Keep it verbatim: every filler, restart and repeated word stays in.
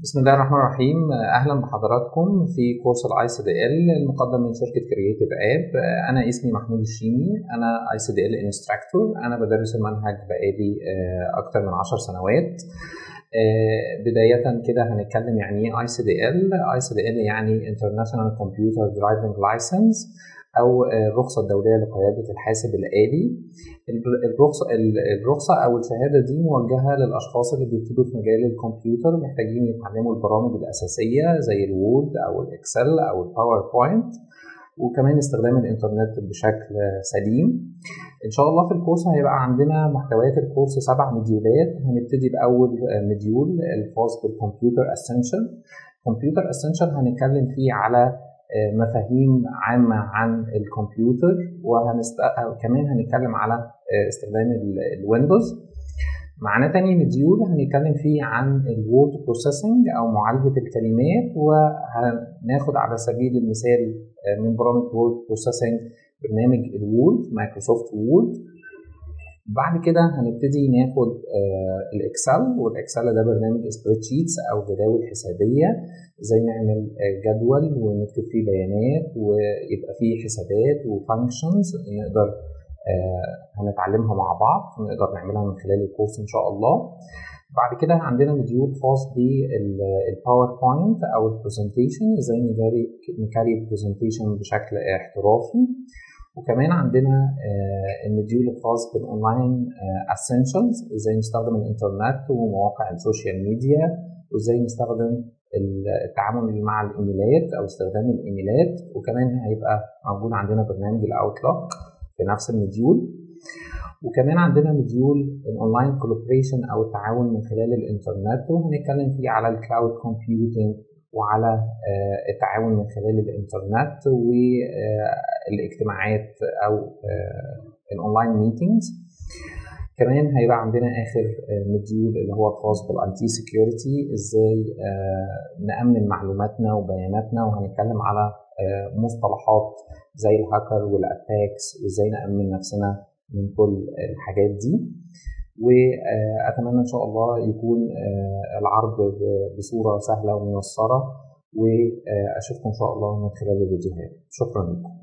بسم الله الرحمن الرحيم. اهلا بحضراتكم في كورس الاي سي دي ال المقدم من شركه كرييتيف اب. انا اسمي محمود الشيمي، انا اي سي دي ال انستراكتور. انا بدرس المنهج بقالي اكتر من عشر سنوات. بدايه كده هنتكلم يعني ايه اي سي دي ال. اي سي دي ال يعني International Computer Driving License او الرخصه الدوليه لقياده الحاسب الآلي. الرخصه الرخصه او الشهاده دي موجهه للاشخاص اللي بيبتدوا في مجال الكمبيوتر، محتاجين يتعلموا البرامج الاساسيه زي الوورد او الاكسل او الباوربوينت، وكمان استخدام الانترنت بشكل سليم. ان شاء الله في الكورس هيبقى عندنا محتويات الكورس سبع مديولات. هنبتدي باول مديول الخاص بالكمبيوتر اسينشال. كمبيوتر اسينشال هنتكلم فيه على مفاهيم عامة عن الكمبيوتر، وكمان هنتكلم على استخدام الويندوز. معنا تاني مديول هنتكلم فيه عن الوورد بروسيسنج أو معالجة الكلمات، وهناخد على سبيل المثال من برامج وورد بروسيسنج برنامج الوورد، مايكروسوفت وورد. بعد كده هنبتدي ناخد الاكسل، والاكسل ده برنامج سبريد شيتس او جداول حسابيه، ازاي نعمل جدول ونكتب فيه بيانات ويبقى فيه حسابات وفانكشنز نقدر هنتعلمها مع بعض، نقدر نعملها من خلال الكورس ان شاء الله. بعد كده عندنا مديول خاص بالباوربوينت او البرزنتيشن، ازاي نكاري البرزنتيشن بشكل احترافي. وكمان عندنا المديول الخاص بالاونلاين اسينشالز، ازاي نستخدم الانترنت ومواقع السوشيال ميديا، وازاي نستخدم التعامل مع الايميلات او استخدام الايميلات. وكمان هيبقى موجود عندنا برنامج الاوتلوك في نفس المديول. وكمان عندنا مديول الاونلاين كولابوريشن او التعاون من خلال الانترنت، وهنتكلم فيه على الكلاود كومبيوتنج وعلى التعاون من خلال الانترنت والاجتماعات او الاونلاين ميتينجز. كمان هيبقى عندنا اخر مديول اللي هو الخاص بالاي تي سيكيورتي، ازاي نأمن معلوماتنا وبياناتنا، وهنتكلم على مصطلحات زي الهاكر والاتاكس وازاي نأمن نفسنا من كل الحاجات دي. وأتمنى إن شاء الله يكون العرض بصورة سهلة وميسرة، وأشوفكم إن شاء الله من خلال الفيديوهات. شكرا لكم.